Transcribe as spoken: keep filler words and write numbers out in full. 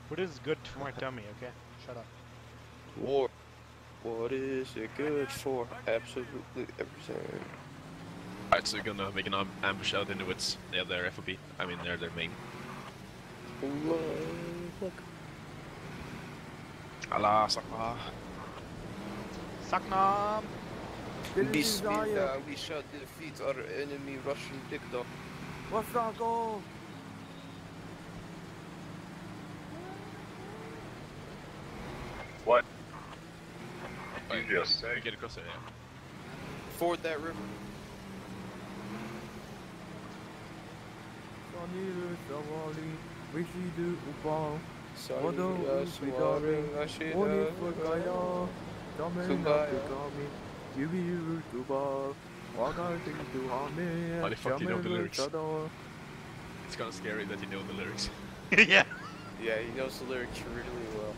What is good for my tummy, okay? Shut up. War. What is it good for? Absolutely everything. Alright, so you're gonna make an am ambush out in the woods. Yeah, they're F O B. I mean, they're their main. Look. Allah, Sakma. Saknam! Bismillah, we shall defeat our enemy Russian dictator. What's our goal? What? Right, You just say? get across there, yeah. Ford that river. Sonny Sawali, Vishidu Upal, Sorry, Odo uh, Upidari, Ashida, Oni Fugaya, Damen Kubaya. Abdugami, Yubi Tuba, Waka to Hame, Why the fuck do you know the lyrics? Chador. It's kinda scary that you know the lyrics. Yeah! Yeah, he knows the lyrics really well.